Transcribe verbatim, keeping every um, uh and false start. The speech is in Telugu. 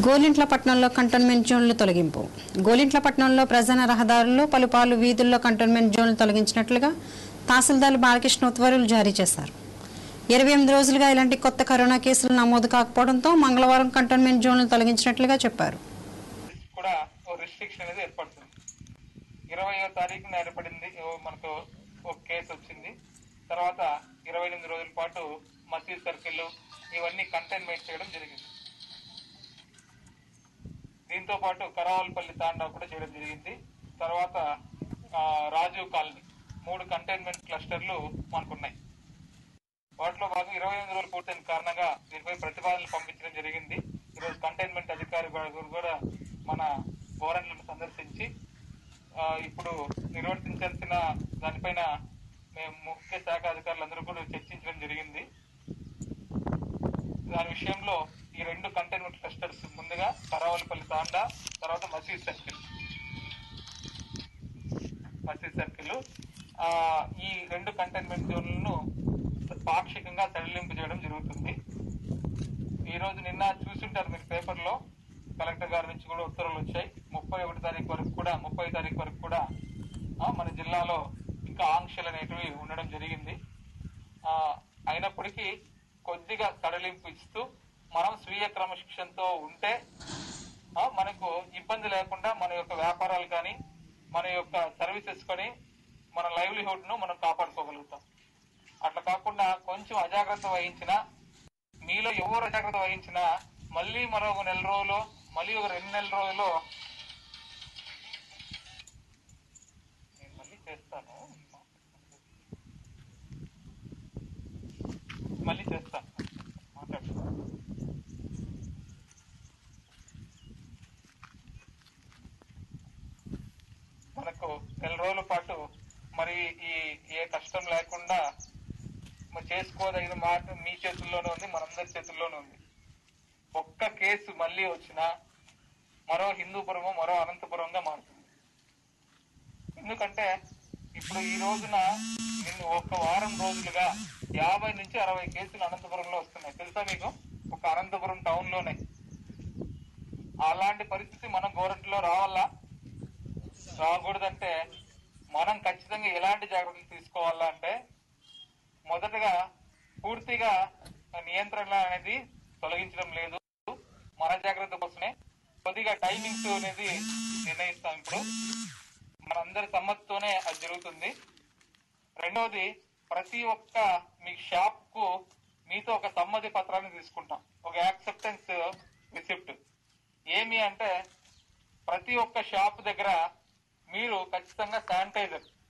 గోలింట్లపట్నంలో కంటోన్మెంట్ జోన్లు తొలగింపు. గోలింట్లపట్నంలో ప్రధాన రహదారుల్లో పలుపాలు వీధుల్లో కంటోన్మెంట్ జోన్లు తొలగించినట్లుగా తహసీల్దార్ బాలకృష్ణ ఉత్తర్వులు జారీ చేశారు. ఇరవై ఎనిమిది రోజులుగా ఇలాంటి కొత్త కరోనా కేసులు నమోదు కాకపోవడంతో మంగళవారం కంటోన్మెంట్ జోన్లు తొలగించినట్లుగా చెప్పారు. ఇరవయో తారీఖున ఏర్పడింది మనకు ఒక కేసు వచ్చింది. తర్వాత ఇరవై ఎనిమిది రోజుల పాటు మసీద్ సర్కిల్ ఇవన్నీ కంటైన్మెంట్ చేయడం జరిగింది. దీంతో పాటు కరావల్పల్లి తాండా కూడా చేయడం జరిగింది. తర్వాత రాజీవ్ కాలనీ మూడు కంటైన్మెంట్ క్లస్టర్లు మనకున్నాయి. వాటిలో భాగంగా ఇరవై ఎనిమిది రోజులు పూర్తయిన కారణంగా దీనిపై ప్రతిపాదనలు పంపించడం జరిగింది. ఈరోజు కంటైన్మెంట్ అధికారి కూడా మన గోరన్లను సందర్శించి ఇప్పుడు నిర్వర్తించాల్సిన దానిపైన మేము ముఖ్య శాఖ అధికారులందరూ కూడా చర్చించడం జరిగింది. దాని విషయంలో ఈ రెండు కంటైన్మెంట్ క్లస్టర్స్ ముందుగా కరావల్పల్లి తాండా, తర్వాత మసీద్ సర్కిల్ మసీద్ సర్కిల్ ఈ రెండు కంటైన్మెంట్ జోన్లను పాక్షికంగా సడలింపు చేయడం జరుగుతుంది. ఈ రోజు నిన్న చూస్తుంటారు మీరు పేపర్లో, కలెక్టర్ గారి నుంచి కూడా ఉత్తర్వులు వచ్చాయి. ముప్పై ఒకటి తారీఖు వరకు కూడా ముప్పై తారీఖు వరకు కూడా మన జిల్లాలో ఇంకా ఆంక్షలు అనేటివి ఉండడం జరిగింది. అయినప్పటికీ కొద్దిగా సడలింపు ఇస్తూ మనం స్వీయ క్రమశిక్షణతో ఉంటే మనకు ఇబ్బంది లేకుండా మన యొక్క వ్యాపారాలు కానీ మన యొక్క సర్వీసెస్ కానీ మన లైవ్లీహుడ్ ను మనం కాపాడుకోగలుగుతాం. అట్లా కాకుండా కొంచెం అజాగ్రత్త వహించినా, మీలో ఎవరు అజాగ్రత్త వహించినా మళ్ళీ మరో ఒక నెల రోజులు మళ్ళీ ఒక రెండు నెలల రోజుల్లో నేను మళ్ళీ చేస్తాను మళ్ళీ చేస్తాను మాట్లాడుతున్నాను. మనకు నెల రోజుల పాటు మరి ఈ ఏ కష్టం లేకుండా చేసుకోదగిన మాట మీ చేతుల్లోనే ఉంది, మనందరి చేతుల్లోనే ఉంది. ఒక్క కేసు మళ్ళీ వచ్చినా మరో హిందూపురము మరో అనంతపురంగా మారుతుంది. ఎందుకంటే ఇప్పుడు ఈ రోజున నిన్ను ఒక వారం రోజులుగా యాభై నుంచి అరవై కేసులు అనంతపురంలో వస్తున్నాయి. తెలుసా మీకు? ఒక అనంతపురం టౌన్ లోనే. అలాంటి పరిస్థితి మనం గోరంట్లో రావాలా? రాకూడదంటే మనం ఖచ్చితంగా ఎలాంటి జాగ్రత్తలు తీసుకోవాలా అంటే, మొదటగా పూర్తిగా నియంత్రణ అనేది తొలగించడం లేదు. మన జాగ్రత్త కోసమే కొద్దిగా టైమింగ్స్ అనేది నిర్ణయిస్తాం. ఇప్పుడు మనందరి సమ్మతితోనే అది జరుగుతుంది. రెండవది, ప్రతి ఒక్క మీ షాప్ కు మీతో ఒక సమ్మతి పత్రాన్ని తీసుకుంటాం, ఒక యాక్సెప్టెన్స్ రిసిప్ట్. ఏమి అంటే ప్రతి ఒక్క షాప్ దగ్గర మీరు ఖచ్చితంగా శానిటైజర్